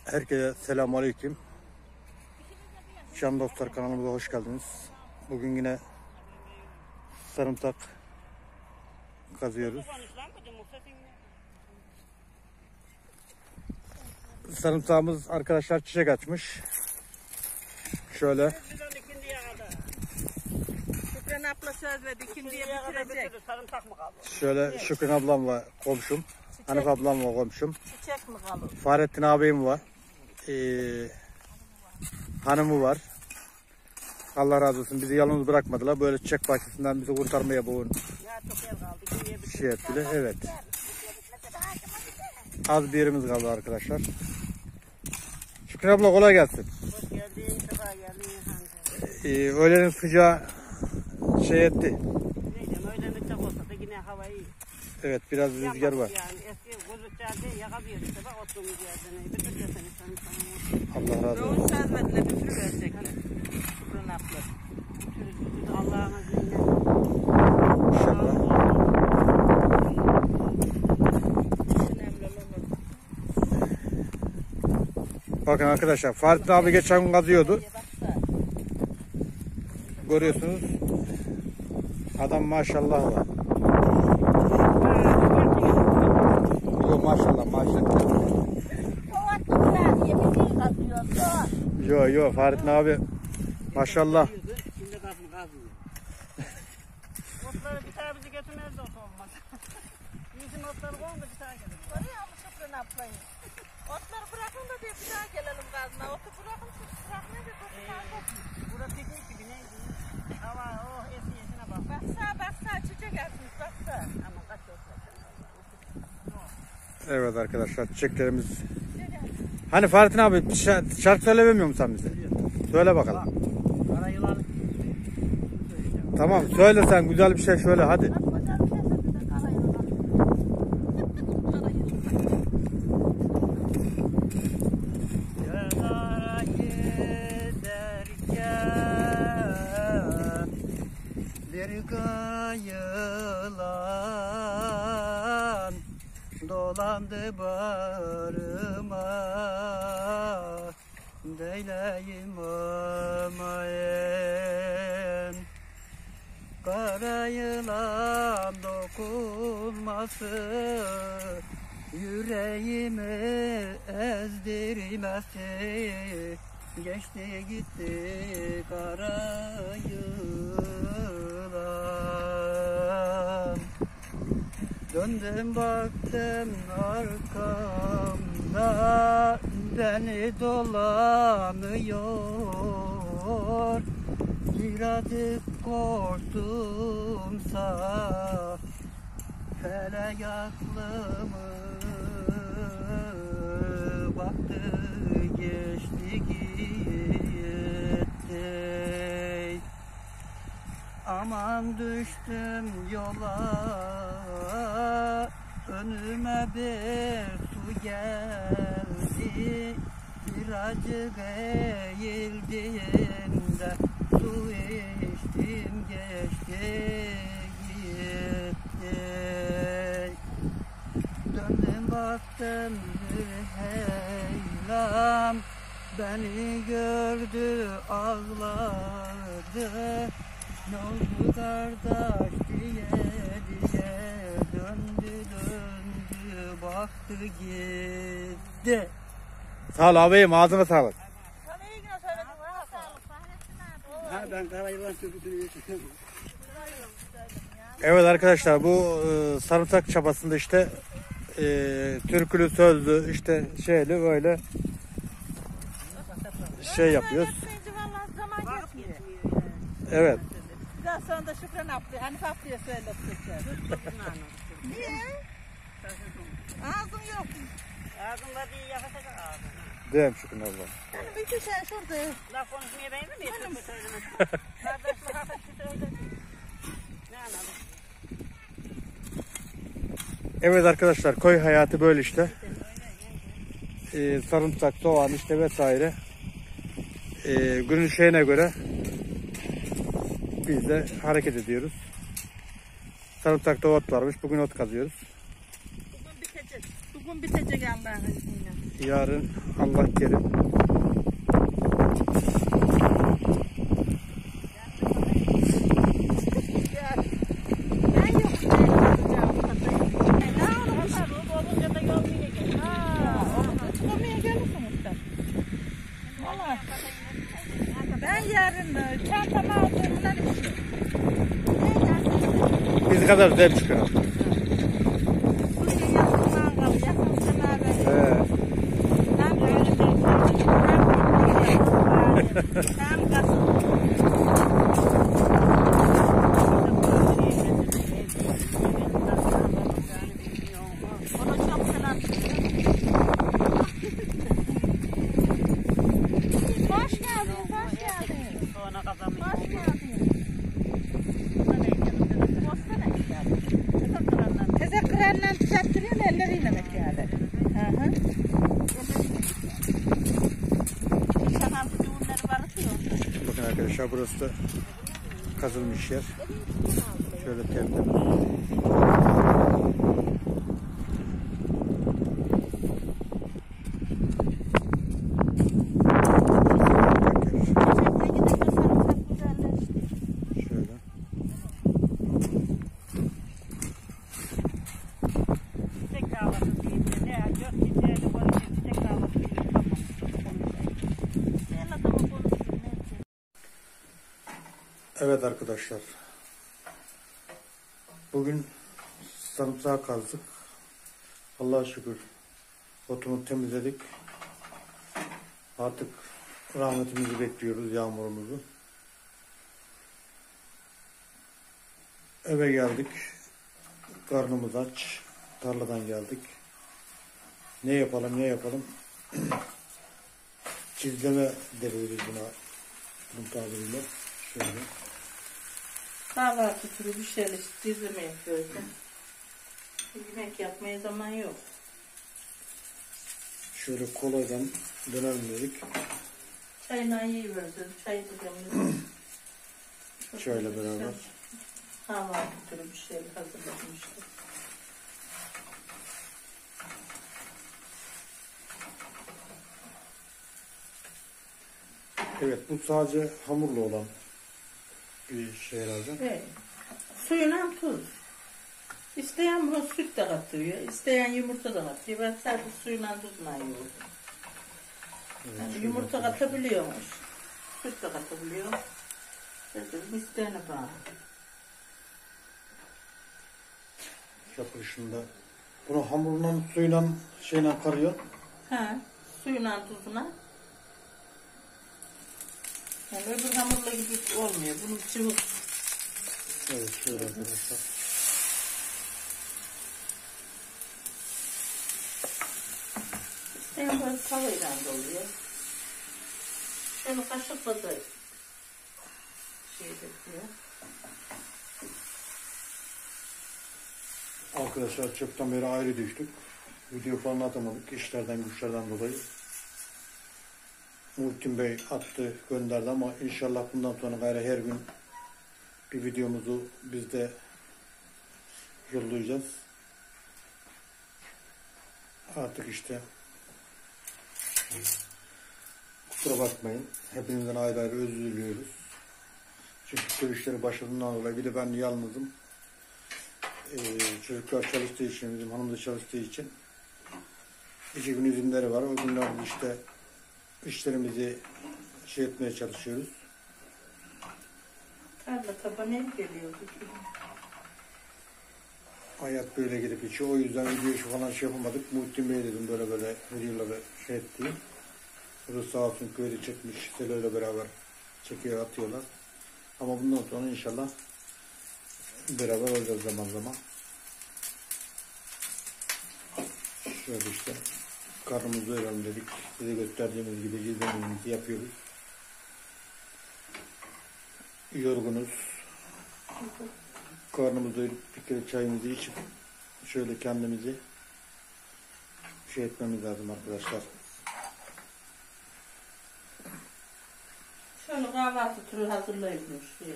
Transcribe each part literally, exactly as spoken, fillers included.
Herkese selamünaleyküm. Can dostlar, kanalımıza hoş geldiniz. Bugün yine sarımsak kazıyoruz. Sarımsağımız arkadaşlar çiçek açmış. Şöyle. Şükran abla söz verdi, ikindiye bitirecek. Şöyle Şükran ablamla komşum. Hanif ablamla komşum. Çiçek mi kalır? Fahrettin abim var. Ee, hanımı var. Allah razı olsun, bizi yalnız bırakmadılar. Böyle çiçek bahçesinden bizi kurtarmaya boğun şey ettiler. Evet. Az bir yerimiz kaldı arkadaşlar. Şükran abla kolay gelsin. Hoş geldin, sabah geldin. Ee, öğlenin sıcağı şey etti. Neydi, öğlen sıcak olsa da yine hava iyi. Evet, biraz rüzgar var. Yani eski gözlüklerde yakabiliyordu sabah oturduğumuz yerden. Bir türlü seni sana. Allah razı olsun. Doğru söz verdiler, bir türlü verecek. Şükran abla. Allah'ın izniyle. İnşallah. Bakın arkadaşlar, Fahrettin abi geçen gün kazıyordu. Görüyorsunuz. Adam maşallah var. Yok maşallah maşallah. Yok yok Fahrettin abi maşallah. Şimdi kazım kazmıyor. Otları bir tane bizi götürmez de ot olmaz. Bizim otları koyun da bir tane gelir. Oraya mı Şükran ablayı? Otları bırakın da diye bir daha gelelim kazma. Otu bırakın siz bırakmayın da otu kazma. Burası piknik gibi neydi? Hava oh esi esine bak. Baksa baksa çiçek açmış baksa. Ama kaç olsa. Evet arkadaşlar, çiçeklerimiz. Hani Fahrettin abi şarkı söylemiyor musun sen bize? Söyle bakalım. Kara yılan. Tamam söyle sen, güzel bir şey söyle hadi. Yollara giderken bir yılan dolandı bağrıma, deyleyim amayın. Kara yılan dokunması, yüreğimi ezdirmesi, geçti gitti kara yılan. Döndüm baktım arkamda, beni dolanıyor. Birazcık korktumsa felek aklımı baktı geçti gitti. Aman düştüm yola, önüme bir su geldi. Birazcık eğildiğimde su içtim geçti gitti. Döndüm baktım bir heylan, beni gördü ağladı. Ne oldu kardeş diye diye döndü döndü baktı gitti. Sağ ol ağabeyim, ağzına sağlık. Ha ben kara yılan türküsünü yaşıyorum. Evet arkadaşlar, bu e, sarımsak çabasında işte e, türkülü sözlü işte şeyli böyle şey yapıyoruz. Evet. Daha sonra da Şükran abla, Hanif ablaya söylettik. Niye? Ağzım yok. Ağzım var diye yakacak ağzım. Değil mi Şükran abla? Yani bir şey şurada. Laf konuşmaya benzemiyor. Türkü söylemek. Kardeşlik hafif bir söyledim. Ne anladın? Evet arkadaşlar, köy hayatı böyle işte. Ee, sarımsak, soğan işte vesaire. Ee, günün şeyine göre biz de hareket ediyoruz. Sarımsakta ot varmış. Bugün ot kazıyoruz. Bugün bitecek bitecek. Bugün bitecek Allah'ın izniyle. Yarın Allah kerim. Ben yarın çantamı aldığımdan işim. Biz kadar zevk çıkar. Buraya yakından kal, yakın beraber. He. Tam böyle bir tam kasım. Ona çok selam. Hoş geldiniz, hoş geldiniz. Sonra kazanmış. Hoş geldiniz. Teze kıranla tüzettiriyor, elleriyle mekyale. Hı hı. Bakın arkadaşlar, burası da kazılmış yer. Şöyle tertemiz. Evet arkadaşlar, bugün sarımsağı kazdık. Allah'a şükür otunu temizledik. Artık rahmetimizi bekliyoruz, yağmurumuzu. Eve geldik, karnımız aç, tarladan geldik. Ne yapalım ne yapalım, çizleme deriz buna, bunun tabiriyle. Şöyle. Kahvaltı türü bir şeyler işte izleme yapıyoruz. Yemek yapmaya zaman yok. Şöyle kolaydan dönelim dedik. Çayla yiyiveririz. Çay dedim. Çayla beraber. Kahvaltı türü bir şeyler hazırlamıştık. Evet, bu sadece hamurlu olan bir şey herhalde. Evet. Suyuna tuz. İsteyen bunu süt de katıyor, isteyen yumurta da katıyor. Ben sadece suyuna tuzla yiyorum. Evet, Yani yumurta katabiliyormuş. Süt de katabiliyor. Dedim isteyene bağlı. Yapışında. Bunu hamurla, suyla, şeyle karıyor. Ha, suyuna tuzuna. Yani öbür hamurla gibi olmuyor. Bunun cıvık. Evet, şöyle arkadaşlar. İsteyen böyle tavayla da oluyor. Şöyle kaşıkla da şey yapıyor. Arkadaşlar çoktan beri ayrı düştük. Video falan atamadık işlerden güçlerden dolayı. Muhittin Bey attı, gönderdi ama inşallah bundan sonra gayrı her gün bir videomuzu biz de yollayacağız. Artık işte kusura bakmayın. Hepinizden ayrı ayrı özür diliyoruz. Çünkü görüşleri başladığından dolayı bir de ben yalnızım. Ee, çocuklar çalıştığı için, bizim hanım da çalıştığı için iki gün izinleri var. O günlerde işte işlerimizi şey etmeye çalışıyoruz. Tarla tabanı el geliyor. Hayat böyle gidip geçiyor. O yüzden video işi falan şey yapamadık. Muhittin Bey dedim böyle böyle videoları şey etti. Burası sağ olsun köyde çekmiş. Selo'yla beraber çekiyor, atıyorlar. Ama bundan sonra inşallah beraber olacağız zaman zaman. Şöyle işte karnımızı doyuralım dedik. Size gösterdiğimiz gibi izlememizi yapıyoruz. Yorgunuz. Karnımızı doyurup bir kere çayımızı içip şöyle kendimizi şey etmemiz lazım arkadaşlar. Şöyle kahvaltı türü hazırlayılmış diye.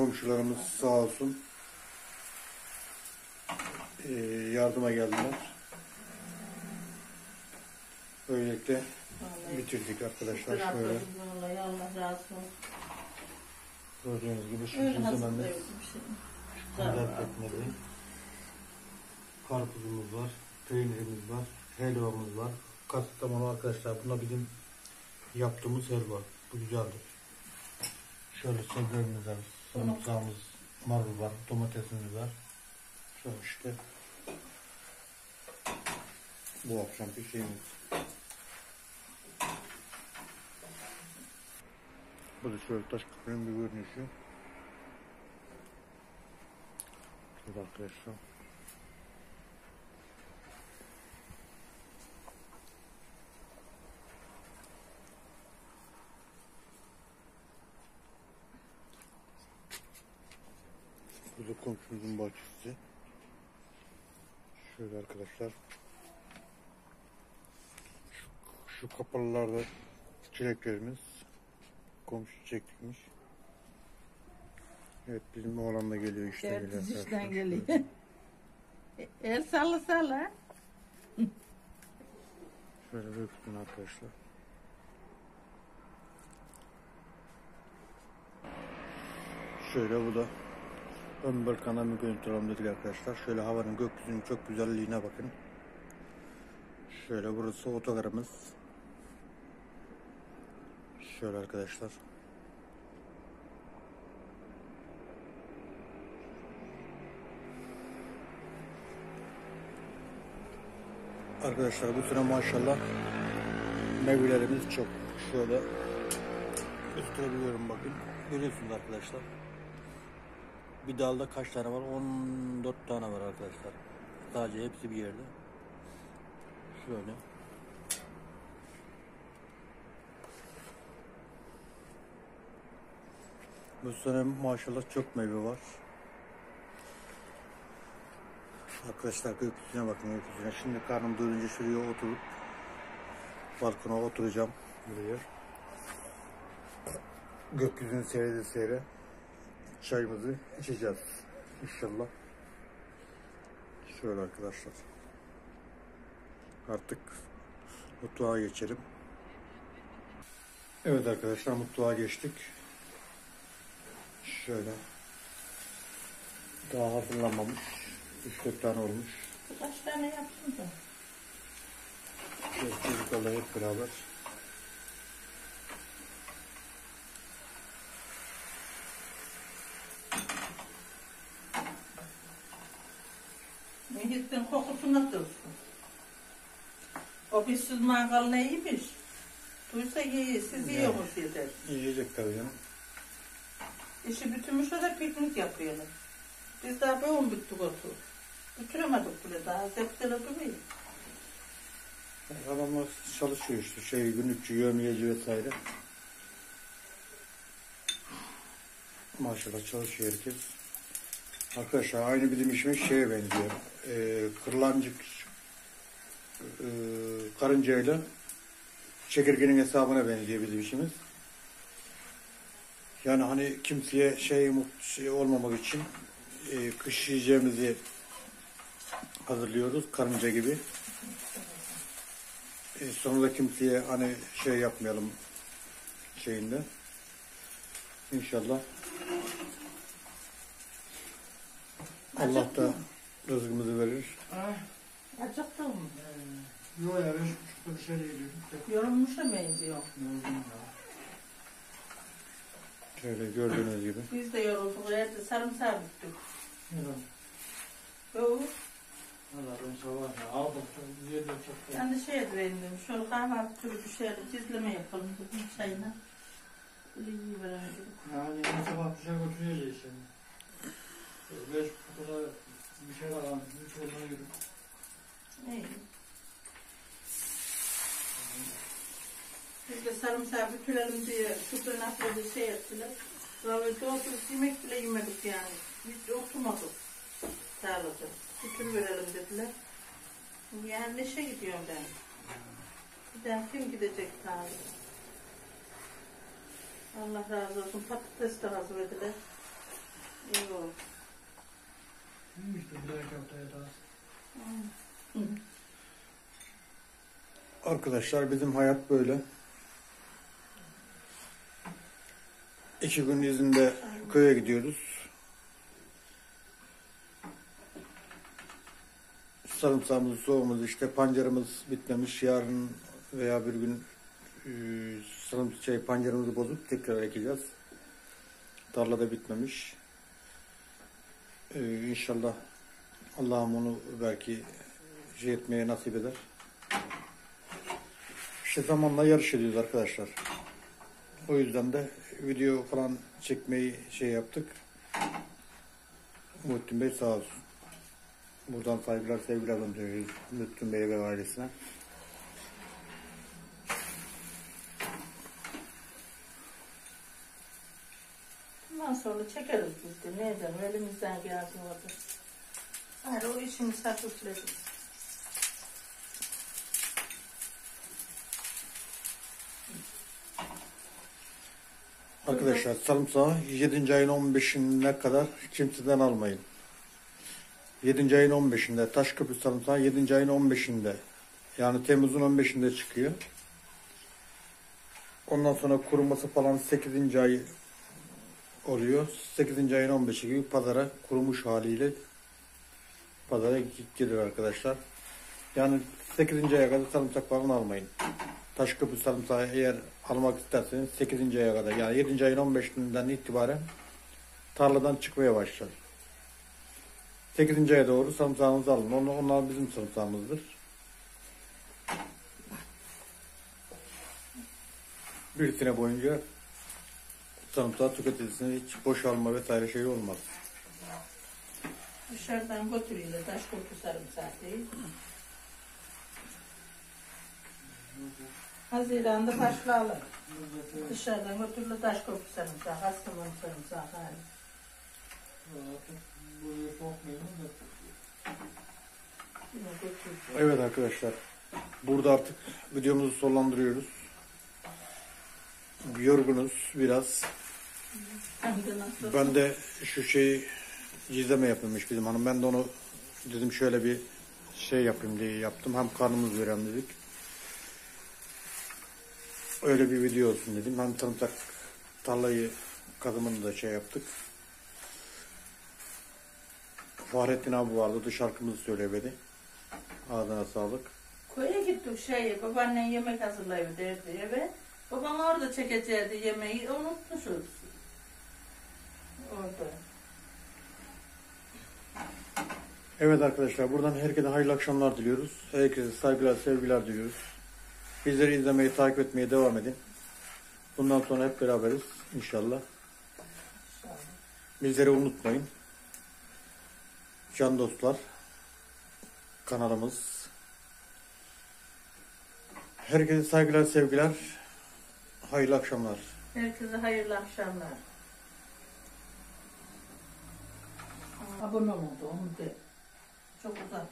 Komşularımız sağ olsun ee, yardıma geldiler. Böylelikle Vallahi bitirdik arkadaşlar. şükür Şöyle atladım vallahi, Allah razı olsun. gördüğünüz gibi şu Öyle çizimimiz hazırlıyoruz bir şey. kadar etmedi. Karpuzumuz var, peynirimiz var, helvamız var. Kastamonu arkadaşlar, buna bizim yaptığımız helva. Bu güzeldir. Şöyle sebzelerimiz var, sarımsağımız, marul var, domatesimiz var. Şöyle işte bu akşamki şeyimiz. Bu da şöyle taş köprünün bir görünüşü. Şöyle arkadaşlar. Bu da komşumuzun bahçesi. Şöyle arkadaşlar. Şu, şu kapalılarda çileklerimiz. Komşu çiçeklikmiş. Evet, bizim oğlan da geliyor işte. Dertsiz işten geliyor. El salla salla. Şöyle döktüm arkadaşlar. Şöyle bu da ön balkondan bir görüntü alalım dedik arkadaşlar. Şöyle havanın, gökyüzünün çok güzelliğine bakın. Şöyle burası otogarımız. Şöyle arkadaşlar. Arkadaşlar bu sene maşallah meyvelerimiz çok. Şöyle gösterebiliyorum, bakın. Görüyorsunuz arkadaşlar. Bir dalda kaç tane var? on dört tane var arkadaşlar. Sadece hepsi bir yerde. Şöyle. Bu sene maşallah çok meyve var. Arkadaşlar gökyüzüne bakın, gökyüzüne. Şimdi karnım doyunca şuraya oturup balkona oturacağım buraya. Gökyüzünü seyrede seyre çayımızı içeceğiz inşallah. Şöyle arkadaşlar. Artık mutfağa geçelim. Evet arkadaşlar, mutfağa geçtik. Şöyle. Daha hazırlanmamış. üç dört tane olmuş. Kaç tane yaptın da? Şöyle çocuklarla hep beraber. Mehit'in kokusu nasıl? O bizsiz mangalına iyiymiş. Duysa iyi, siz yiyormuş yeter. Yiyecek tabii canım. İşi bitirmiş, o da piknik yapıyorlar. Biz daha böyle bittik otur. Bitiremedik bile daha, zepteler gibi. Adamlar çalışıyor işte, şey, günlükçü, yövmiyeci vesaire. Maşallah çalışıyor herkes. Arkadaşlar aynı bizim işimiz şeye benziyor. Ee, kırlancık e, karıncayla çekirgenin hesabına benziyor bizim işimiz. Yani hani kimseye şey, şey olmamak için e, kış yiyeceğimizi hazırlıyoruz karınca gibi. E, sonra da kimseye hani şey yapmayalım şeyinde. İnşallah Allah da rızkımızı verir. Acıktın mı? Yok ya, beş buçukta dışarı gidiyorduk. Yorulmuş da benziyor. Şöyle gördüğünüz gibi. Biz de yorulduk, evde sarımsağı bittik. Neden? Yok. Valla ben sabah aldım. Çok güzel çok. Ben de şeye beğendim, şöyle kahvaltı türü bir şeyler, izleme yapalım dedim çayına. Böyle iyi veremedim. Yani ben sabah dışarı götüreceğiz şimdi. Beş buçukta bir şeyler aldım. Üç olmaya gidiyorum. İyi. Biz de sarımsağı bitirelim diye şuradan atladı şey ettiler. Böyle oturup yemek bile yemedik yani. Hiç oturmadık. Tarlada. Bitir verelim dediler. Yani neşe gidiyorum ben. Bir daha kim gidecek tarlada? Allah razı olsun. Patates de hazır ediler. İyi oldu. İyi işte bir dahaki haftaya daha. Hı. Arkadaşlar bizim hayat böyle. İki gün izinde köye gidiyoruz. Sarımsağımız, soğumuz, işte pancarımız bitmemiş. Yarın veya bir gün e, sarımsak şey, pancarımızı bozup tekrar ekeceğiz. Tarlada bitmemiş. Ee, inşallah Allah'ım onu belki şey etmeye nasip eder. İşte zamanla yarış ediyoruz arkadaşlar. O yüzden de video falan çekmeyi şey yaptık. Muhittin Bey sağ olsun. Buradan saygılar sevgiler gönderiyoruz Muhittin Bey ve ailesine. Bundan sonra çekeriz biz de. Ne edelim? Elimizden geldiği orada. Hayır, o işimiz hafifledi. Arkadaşlar sarımsağı yedinci ayın on beşine kadar kimseden almayın. yedinci ayın on beşinde Taşköprü sarımsağı yedinci ayın on beşinde, yani Temmuz'un on beşinde çıkıyor. Ondan sonra kuruması falan sekizinci ay oluyor. sekizinci ayın on beşi gibi pazara kurumuş haliyle pazara gidiyor arkadaşlar. Yani sekizinci aya kadar sarımsak falan almayın. Taşköprü sarımsağı eğer almak isterseniz sekizinci aya kadar, yani yedinci ayın on beşinden itibaren tarladan çıkmaya başlar. sekizinci aya doğru sarımsağınızı alın. Onlar, onlar bizim sarımsağımızdır. Bir sene boyunca sarımsağı tüketilsin, hiç boşalma vesaire şey olmaz. Dışarıdan götürüyle taş koku sarımsak değil. Haziran'da başlayalım. Dışarıdan götürüle taş koku sarımsak, hastaman sarımsak hali. Evet arkadaşlar, burada artık videomuzu sonlandırıyoruz. Yorgunuz biraz. Ben de şu şeyi gizleme yapılmış bizim hanım. Ben de onu dedim şöyle bir şey yapayım diye yaptım. Hem karnımız veren dedik. Öyle bir video olsun dedim. Hem sarımsak tarlayı kadımını da şey yaptık. Fahrettin abi vardı. Şarkımızı söyleyemedi. Ağzına sağlık. Koya gittik şeye, babaannen yemek hazırlayıp derdi eve. Babam orada çekeceğiydi yemeği, unutmuşuz. Orada. Evet arkadaşlar, buradan herkese hayırlı akşamlar diliyoruz. Herkese saygılar, sevgiler diliyoruz. Bizleri izlemeyi, takip etmeye devam edin. Bundan sonra hep beraberiz inşallah. İnşallah. Bizleri unutmayın. Can dostlar, kanalımız. Herkese saygılar, sevgiler. Hayırlı akşamlar. Herkese hayırlı akşamlar. Abone oldu onu de. Çok uzak.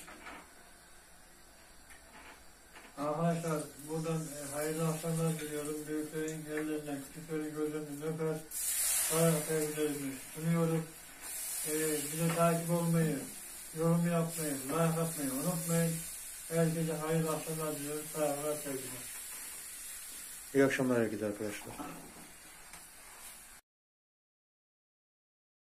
Arkadaşlar buradan e, hayırlı akşamlar diliyorum. Büyüklerin ellerinden, küçüklerin gözlerinden öper. Hayırlı sevgilerimi sunuyorum. E, bize takip olmayı, yorum yapmayı, like atmayı unutmayın. Herkese hayırlı akşamlar diliyorum. Saygılar, sevgiler. İyi akşamlar herkese arkadaşlar.